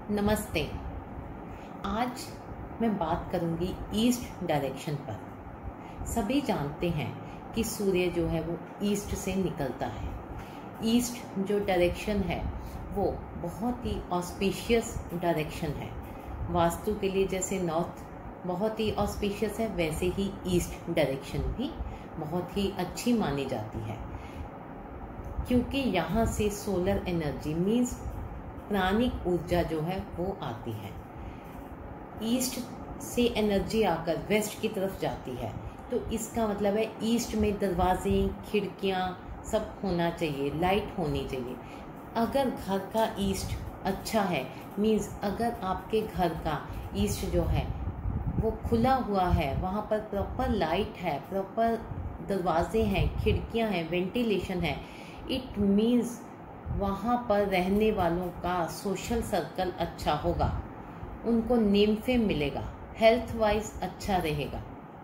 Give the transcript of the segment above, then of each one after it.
नमस्ते। आज मैं बात करूंगी ईस्ट डायरेक्शन पर। सभी जानते हैं कि सूर्य जो है वो ईस्ट से निकलता है। ईस्ट जो डायरेक्शन है वो बहुत ही ऑस्पिशियस डायरेक्शन है। वास्तु के लिए जैसे नॉर्थ बहुत ही ऑस्पिशियस है, वैसे ही ईस्ट डायरेक्शन भी बहुत ही अच्छी मानी जाती है, क्योंकि यहाँ से सोलर एनर्जी मीन्स प्राणिक ऊर्जा जो है वो आती है। ईस्ट से एनर्जी आकर वेस्ट की तरफ जाती है, तो इसका मतलब है ईस्ट में दरवाजे, खिड़कियाँ सब होना चाहिए, लाइट होनी चाहिए। अगर घर का ईस्ट अच्छा है मीन्स अगर आपके घर का ईस्ट जो है वो खुला हुआ है, वहाँ पर प्रॉपर लाइट है, प्रॉपर दरवाजे हैं, खिड़कियाँ हैं, वेंटिलेशन है, इट मीन्स वहाँ पर रहने वालों का सोशल सर्कल अच्छा होगा, उनको नेम फेम मिलेगा, हेल्थ वाइज अच्छा रहेगा।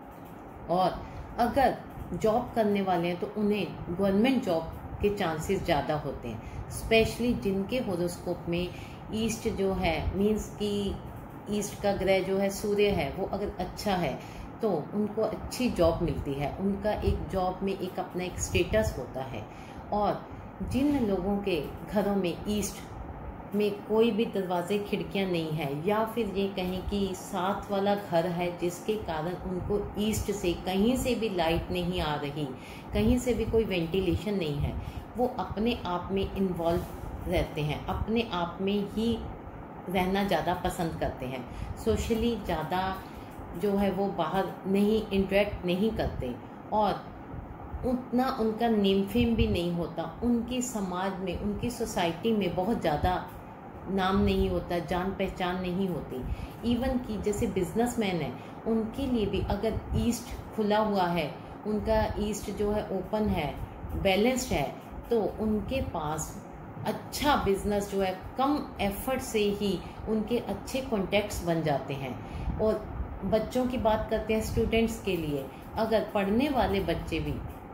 और अगर जॉब करने वाले हैं तो उन्हें गवर्नमेंट जॉब के चांसेस ज़्यादा होते हैं, स्पेशली जिनके होरोस्कोप में ईस्ट जो है मीन्स कि ईस्ट का ग्रह जो है सूर्य है वो अगर अच्छा है तो उनको अच्छी जॉब मिलती है, उनका एक जॉब में एक अपना एक स्टेटस होता है। और जिन लोगों के घरों में ईस्ट में कोई भी दरवाजे खिड़कियां नहीं है, या फिर ये कहें कि साथ वाला घर है जिसके कारण उनको ईस्ट से कहीं से भी लाइट नहीं आ रही, कहीं से भी कोई वेंटिलेशन नहीं है, वो अपने आप में इन्वॉल्व रहते हैं, अपने आप में ही रहना ज़्यादा पसंद करते हैं, सोशली ज़्यादा जो है वो बाहर नहीं इंटरेक्ट नहीं करते, और उतना उनका नेम फेम भी नहीं होता, उनकी समाज में, उनकी सोसाइटी में बहुत ज़्यादा नाम नहीं होता, जान पहचान नहीं होती। इवन कि जैसे बिजनेसमैन है उनके लिए भी अगर ईस्ट खुला हुआ है, उनका ईस्ट जो है ओपन है, बैलेंस्ड है, तो उनके पास अच्छा बिजनेस जो है कम एफर्ट से ही उनके अच्छे कॉन्टैक्ट्स बन जाते हैं। और बच्चों की बात करते हैं, स्टूडेंट्स के लिए अगर पढ़ने वाले बच्चे भी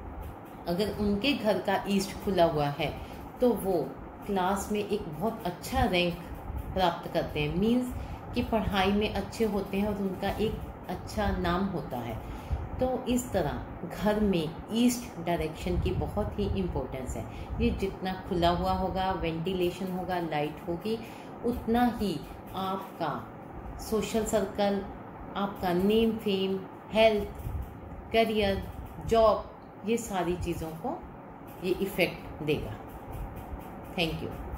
अगर उनके घर का ईस्ट खुला हुआ है तो वो क्लास में एक बहुत अच्छा रैंक प्राप्त करते हैं, मीन्स कि पढ़ाई में अच्छे होते हैं और उनका एक अच्छा नाम होता है। तो इस तरह घर में ईस्ट डायरेक्शन की बहुत ही इम्पोर्टेंस है। ये जितना खुला हुआ होगा, वेंटिलेशन होगा, लाइट होगी, उतना ही आपका सोशल सर्कल, आपका name fame, health, career, job, ये सारी चीज़ों को ये इफ़ेक्ट देगा। Thank you.